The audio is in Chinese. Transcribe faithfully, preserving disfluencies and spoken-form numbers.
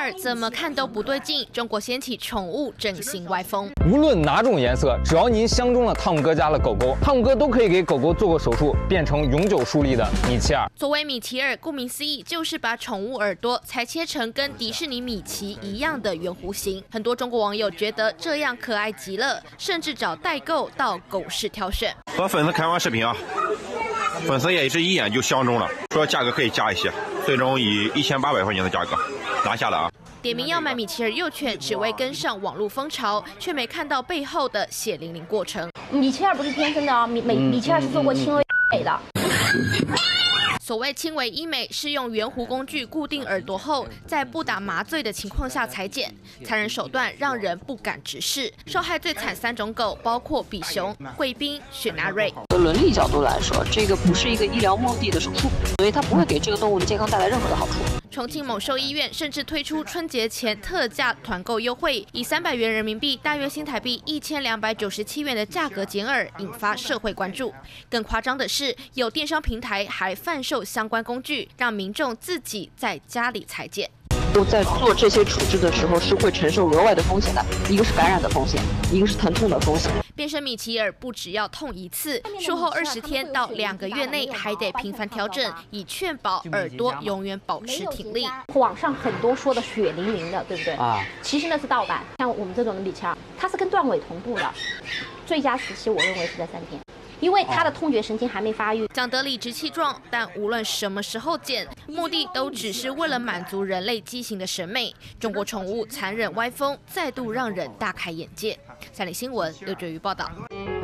尔怎么看都不对劲，中国掀起宠物整形歪风。 无论哪种颜色，只要您相中了汤姆哥家的狗狗，汤姆哥都可以给狗狗做个手术，变成永久竖立的米奇尔。 所谓米奇尔，顾名思义就是把宠物耳朵裁切成跟迪士尼米奇一样的圆弧形。很多中国网友觉得这样可爱极了，甚至找代购到狗市挑选。 和粉丝开完视频啊，粉丝也是一眼就相中了，说价格可以加一些，最终以一千八百块钱的价格拿下了啊。 点名要买米奇尔幼犬，只为跟上网络风潮，却没看到背后的血淋淋过程。 米奇尔不是天生的啊，米米米奇尔是做过轻微美的。 所谓轻微医美，是用圆弧工具固定耳朵后，在不打麻醉的情况下裁剪，残忍手段让人不敢直视。受害最惨三种狗，包括比熊、贵宾、雪纳瑞。 从伦理角度来说，这个不是一个医疗目的的手术，所以它不会给这个动物的健康带来任何的好处。 重庆某兽医院甚至推出春节前特价团购优惠，以三百元人民币（大约新台币一千两百九十七元）的价格剪耳，引发社会关注。更夸张的是，有电商平台还贩售相关工具，让民众自己在家里裁剪。 在做这些处置的时候，是会承受额外的风险的，一个是感染的风险，一个是疼痛的风险。 变身米奇尔不只要痛一次，术后二十天到两个月内还得频繁调整，以确保耳朵永远保持挺立。 网上很多说的血淋淋的，对不对？啊，其实那是盗版。像我们这种的米奇尔，它是跟断尾同步的，最佳时期我认为是在三天。因为他的痛觉神经还没发育， 讲得理直气壮，但无论什么时候剪，目的都只是为了满足人类畸形的审美。中国宠物残忍歪风再度让人大开眼界。三立新闻刘哲瑜报道。